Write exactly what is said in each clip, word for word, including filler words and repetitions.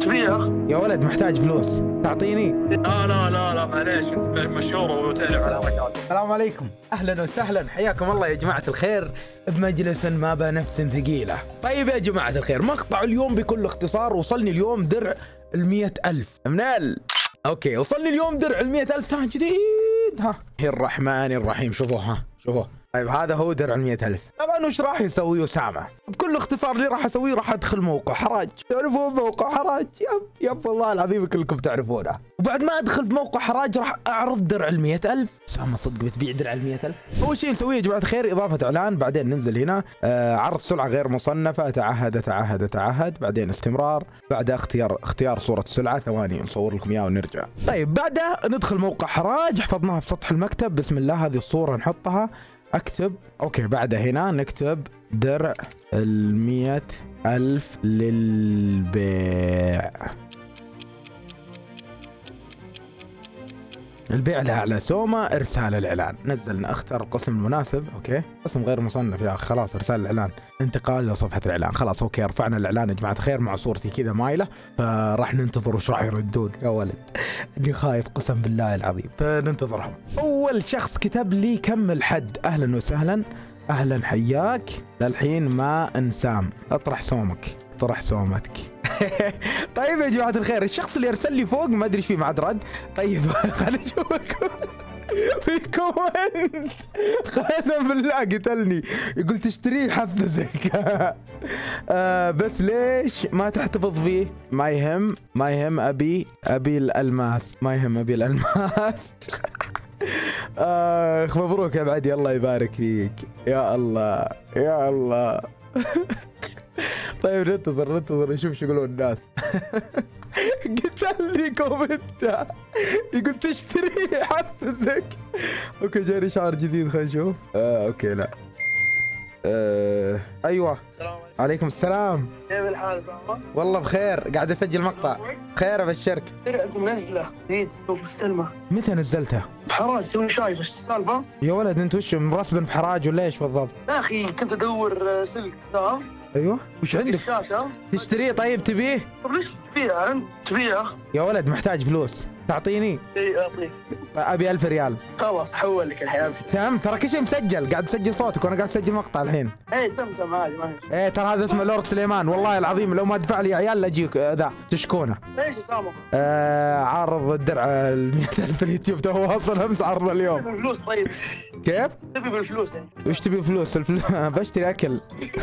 تبيع؟ يا ولد محتاج فلوس تعطيني؟ لا لا لا لا معليش، انت مشهور وتعرف على الحركات. السلام عليكم، اهلا وسهلا، حياكم الله يا جماعه الخير بمجلس ما بنفس ثقيله. طيب يا جماعه الخير، مقطع اليوم بكل اختصار. وصلني اليوم درع المية ألف منال. اوكي وصلني اليوم درع المية ألف تاج جديد. ها الرحمن الرحيم. شوفوا ها شوفوا. طيب هذا هو درع المية ألف. طبعا وش راح يسوي أسامة؟ بكل اختصار اللي راح اسويه راح ادخل موقع حراج. تعرفون موقع حراج؟ يب يب والله العظيم كلكم تعرفونه. وبعد ما ادخل في موقع حراج راح اعرض درع المية ألف. أسامة صدق بتبيع درع المية ألف؟ اول شيء نسويه يا جماعة الخير اضافة اعلان، بعدين ننزل هنا آه عرض سلعة غير مصنفة، تعهد تعهد تعهد، بعدين استمرار، بعدها اختيار اختيار صورة السلعة. ثواني نصور لكم اياها ونرجع. طيب بعدها ندخل موقع حراج، حفظناها في سطح المكتب. بسم الله هذه الصورة نحطها. اكتب اوكي، بعدها هنا نكتب درع المية ألف للبيع. البيع لها على سومة. ارسال الاعلان. نزلنا اختار القسم المناسب. اوكي قسم غير مصنف يا اخي. خلاص ارسال الاعلان، انتقال لصفحة الاعلان. خلاص اوكي رفعنا الاعلان يا جماعة الخير مع صورتي كذا مايلة، فراح ننتظر وش راح يردون. يا ولد اني خايف قسم بالله العظيم، فننتظرهم. اول شخص كتب لي كمل حد. اهلا وسهلا، اهلا حياك. للحين ما انسام. اطرح سومك اطرح سومتك. طيب يا جماعة الخير، الشخص اللي ارسل لي فوق ما ادري ايش فيه ما عاد رد. طيب خليني اشوفكم في كومنت قسم بالله قتلني، يقول تشتريه يحفزك. آه بس ليش ما تحتفظ فيه؟ ما يهم ما يهم ابي ابي الالماس، ما يهم ابي الالماس. اخ مبروك يا بعدي، الله يبارك فيك. يا الله يا الله. طيب ننتظر ننتظر نشوف شو يقولون الناس. قتل لي كومنت يقول تشتري يحفزك. اوكي جاني شعار جديد خلينا نشوف. آه اوكي لا آه ايوه السلام عليكم. عليكم السلام. كيف الحال سامة؟ والله بخير، قاعد اسجل مقطع. خير ابشرك. درعت منزله جديد تو مستلمه. متى نزلته؟ بحراج توني شايف ايش السالفه؟ يا ولد انت وش مرسبن في حراج ولا ايش بالضبط؟ يا اخي كنت ادور سلك ذهب. ايوه وش عندك؟ الشاشه. تشتريه طيب تبيه؟ طيب ليش تبيع انت؟ تبيع؟ يا ولد محتاج فلوس تعطيني؟ اي اعطيك. ابي ألف ريال. خلاص حول لك الحين. تم ترى كل شيء مسجل، قاعد اسجل صوتك وانا قاعد اسجل مقطع الحين. اي تم تم عادي ما في. ايه ترى هذا اسمه لورد سليمان، والله العظيم لو ما دفع لي عيال لاجيك آه ذا تشكونه. ايش يا سامة؟ آه عارض الدرع ال مية ألف في اليوتيوب تو واصل امس عرض اليوم. تبي بالفلوس طيب؟ كيف؟ تبي بالفلوس يعني؟ وش تبي فلوس؟ الفلوس بشتري اكل.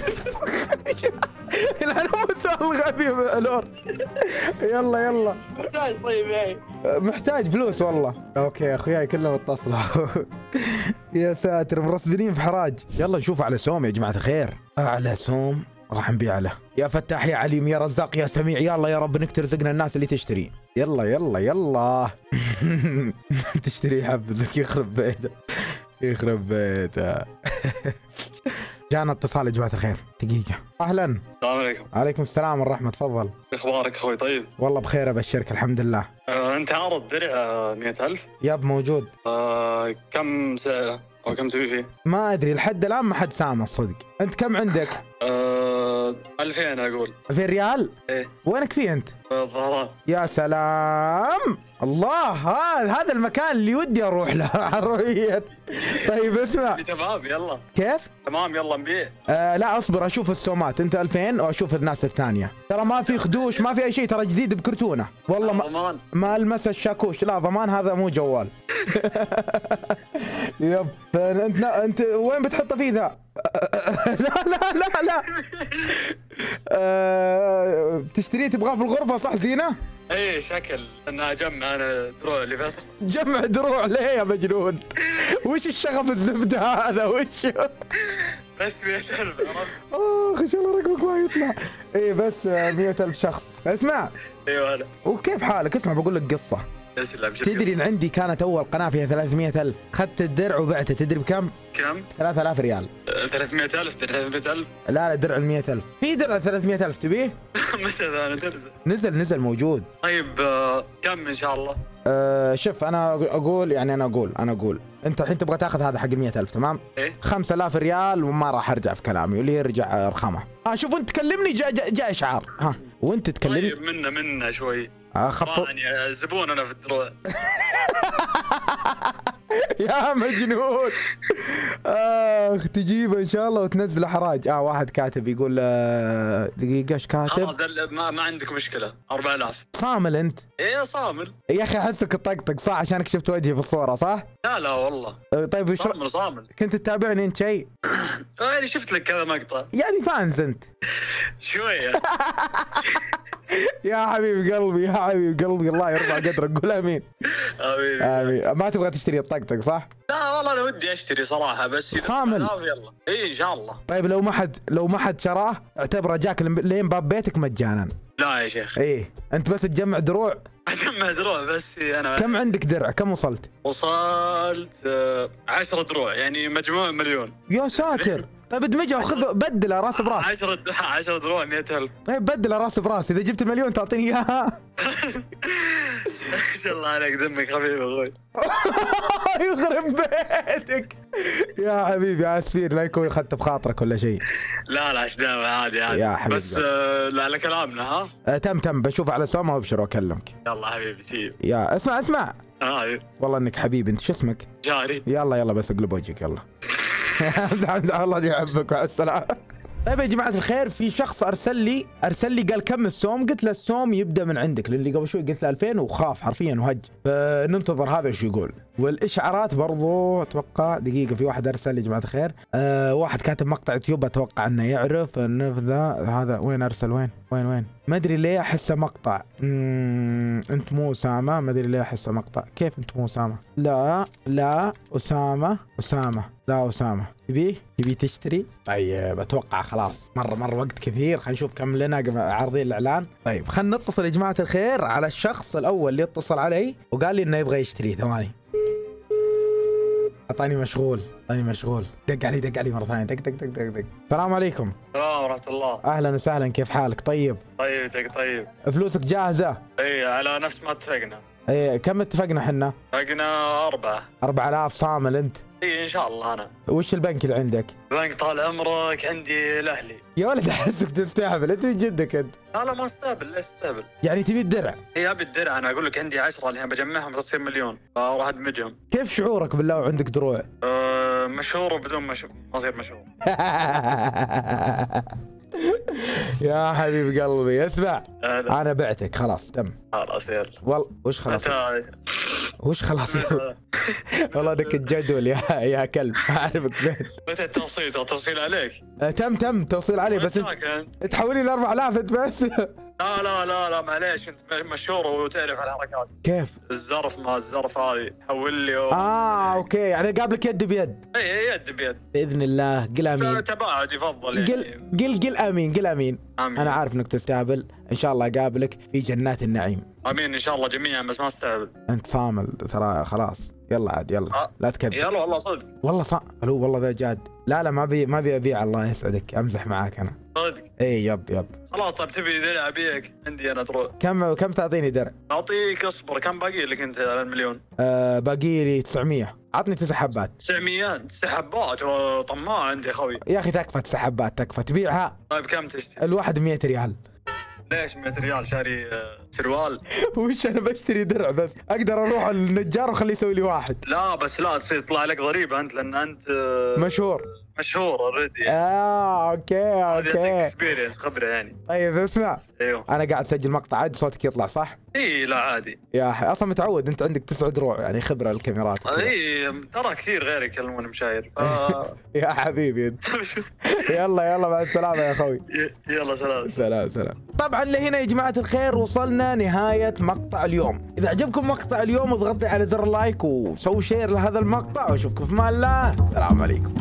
انا مو سؤال غبي يا لورد. يلا يلا محتاج طيب يعني؟ محتاج فلوس والله. اوكي اخوياي كلهم اتصلوا. يا ساتر مرسبنين في حراج. يلا نشوف على سوم يا جماعة الخير. على سوم راح نبيع له. يا فتاح يا عليم يا رزاق يا سميع، يلا يا رب انك ترزقنا الناس اللي تشتري. يلا يلا يلا. تشتري يحفزك يخرب بيته يخرب بيته. جانا اتصال يا جماعة الخير. دقيقة. اهلا. السلام عليكم. عليكم السلام ورحمة. تفضل. اخبارك اخوي طيب؟ والله بخير ابشرك الحمد لله. آه، انت عارض درع مية ألف؟ ياب موجود. آه، كم سعره او كم تبي فيه؟ ما ادري لحد الان ما حد سامع الصدق. انت كم عندك؟ آه، ألفين اقول. ألفين ريال؟ ايه. وينك فيه انت؟ الظهران. يا سلام الله، هذا هذا المكان اللي ودي اروح له حرفيا. طيب اسمع. تمام يلا. كيف؟ تمام يلا نبيع. آه لا اصبر اشوف السومات. انت ألفين واشوف الناس الثانيه. ترى ما في خدوش ما في اي شيء، ترى جديد بكرتونه والله. ما ضمان. ما المس الشاكوش. لا ضمان هذا مو جوال. يب انت انت وين بتحطه فيه ذا؟ لا لا لا لا. أه... تشتريه تبغاه في الغرفة صح زينة؟ ايه شكل انا اجمع انا دروع لي بس. جمع دروع ليه يا مجنون؟ وش الشغف الزبدة هذا وش؟ بس مية ألف. اخ ان شاء الله رقمك ما يطلع. ايه بس مية ألف شخص. اسمع. ايوه هلا. وكيف حالك؟ اسمع بقول لك قصة. اسلم. تدري ان عندي كانت اول قناة فيها ثلاثمية ألف، اخذت الدرع وبعته تدري بكم؟ كم؟ ثلاثة آلاف ريال. ثلاثمية ألف ثلاثمية ألف. لا لا درع ال مية ألف. في درع ثلاثمية ألف تبيه؟ متى ذا نزل؟ نزل نزل موجود. طيب آه، كم ان شاء الله؟ أه شوف انا اقول يعني انا اقول انا اقول انت الحين تبغى تاخذ هذا حق مية ألف تمام؟ ايه خمسة آلاف ريال وما راح ارجع في كلامي واللي يرجع ارخمه. ها شوف انت تكلمني جاء جاء, جاء اشعار. ها وانت تكلمني. طيب منا منا شوي. اخفض يعني زبون انا في الدروع. يا مجنون. اخ تجيبه ان شاء الله وتنزل حراج. اه واحد كاتب يقول آه دقيقه ايش كاتب؟ خلاص ما, ما عندك مشكله. أربعة آلاف. صامل انت؟ ايه صامل يا اخي احسك طقطق صح عشانك شفت وجهي في الصوره صح؟ لا لا والله. طيب وش صامل صامل. كنت تتابعني انت شيء؟ يعني شفت لك كذا مقطع. يعني فانز انت؟ شويه. يا حبيب قلبي يا حبيب قلبي الله يرفع قدرك قول امين. امين امين. ما تبغى تشتري الطقطق صح؟ لا والله انا ودي اشتري صراحه بس صامل. يلا اي ان شاء الله. طيب لو ما حد لو ما حد شراه اعتبره جاك لين باب بيتك مجانا. لا يا شيخ. ايه انت بس تجمع دروع. اجمع دروع بس انا. كم عندك درع؟ كم وصلت؟ وصلت آه عشرة دروع يعني مجموع مليون. يا ساتر. طيب ادمجها وخذ بدله راس براس. عشرة عشرة دروع مئة ألف. طيب بدله راس براس اذا جبت المليون تعطيني اياها. ما شاء الله عليك دمك خفيف اخوي. يخرب بيتك يا حبيبي اسفين لا يكون اخذت بخاطرك ولا شيء. لا لا ايش دعوه عادي عادي يا حبيبي بس آه لا على كلامنا ها. آه تم تم بشوف على سوما وابشر واكلمك. يلا حبيبي سيب. يا اسمع اسمع. اه والله انك حبيبي. انت شو اسمك؟ جاري. يلا يلا بس اقلب وجهك يلا. امزح امزح والله يحبك مع السلامه. طيب يا جماعه الخير في شخص ارسل لي ارسل لي قال كم السوم؟ قلت له السوم يبدا من عندك لان قبل شوي قلت له ألفين وخاف حرفيا وهج. فننتظر هذا ايش يقول. والاشعارات برضو اتوقع دقيقه في واحد ارسل لي يا جماعه الخير أه واحد كاتب مقطع يوتيوب اتوقع انه يعرف انه ذا هذا وين ارسل وين وين وين ما ادري ليه احسه مقطع. مم... انت مو اسامه ما ادري ليه احسه مقطع. كيف انت مو اسامه؟ لا لا اسامه اسامه لا اسامه تبيه تبي تشتري؟ طيب اتوقع خلاص مره مره وقت كثير. خلينا نشوف كم لنا عارضين الاعلان. طيب خلينا نتصل يا جماعه الخير على الشخص الاول اللي اتصل علي وقال لي انه يبغى يشتري. ثواني اعطاني مشغول اعطاني مشغول. دق علي دق علي مره ثانيه دق دق دق دق دق. السلام عليكم. السلام ورحمه الله. اهلا وسهلا كيف حالك؟ طيب طيب طيب. فلوسك جاهزه؟ اي على نفس ما اتفقنا. ايه كم اتفقنا احنا؟ اتفقنا أربعة. أربعة آلاف صامل انت؟ اي ان شاء الله انا. وش البنك اللي عندك؟ البنك طال عمرك عندي الاهلي. يا ولد احسك تستهبل انت من جدك انت. لا لا ما استهبل ليش استهبل؟ يعني تبي الدرع؟ اي ابي الدرع انا اقول لك عندي عشرة الحين بجمعهم تصير مليون فراح ادمجهم. كيف شعورك بالله وعندك دروع؟ أه مشهور وبدون مشهور ما اصير مشهور. يا حبيب قلبي اسمع أهلا. انا بعتك خلاص تم. خلاص يلا. والله وش خلاص؟ وش خلاص؟ والله انك الجدول يا يا كلب اعرفك زين. متى التوصيل؟ توصيل عليك؟ أه تم تم توصيل علي بس انت تحولي لي أربعة آلاف انت بس. لا لا لا لا معليش انت مشهور وتعرف على الحركات. كيف؟ الزرف ما الزرف هذه حول لي و... اه اوكي يعني قابلك يد بيد. اي يد بيد باذن الله قل امين. تباعد يفضل قل يعني. قل قل امين قل امين. امين. انا عارف انك تستهبل ان شاء الله اقابلك في جنات النعيم. امين ان شاء الله جميعا بس ما استهبل. انت صامل ترى خلاص يلا عاد يلا أه. لا تكذب. يلا والله صدق. والله صا هو والله ذا جاد. لا لا ما بي ما بي ابيع الله يسعدك امزح معاك انا. صدق. اي يب يب. خلاص طيب تبي درع ابيك عندي انا تروح. كم كم تعطيني درع؟ اعطيك اصبر كم باقي لك انت على المليون؟ آه باقي لي تسعمية. عطني تسع حبات. تسعمية تسع حبات طماع عندي يا خوي. يا اخي تكفى تسع حبات تكفى تبيعها. طيب كم تشتري؟ الواحد مية ريال. ليش مية ريال شاري سروال؟ وش انا بشتري درع بس اقدر اروح النجار واخليه يسوي لي واحد. لا بس لا تصير يطلع لك ضريبه انت لان انت مشهور. مشهور اوريدي. اه اوكي اوكي. اكسبيرينس خبره يعني. طيب اسمع. ايوه انا قاعد اسجل مقطع عادي صوتك يطلع صح؟ اي لا عادي. يا ح... اصلا متعود انت عندك تسع دروع يعني خبره الكاميرات. اي ترى كثير غير يكلمون مشاير ف... يا حبيبي انت. يلا يلا مع السلامه يا اخوي. يلا سلام سلام سلام. طبعا لهنا يا جماعه الخير وصلنا نهايه مقطع اليوم. اذا عجبكم مقطع اليوم اضغطوا على زر اللايك وسووا شير لهذا المقطع واشوفكم في امان الله. السلام عليكم.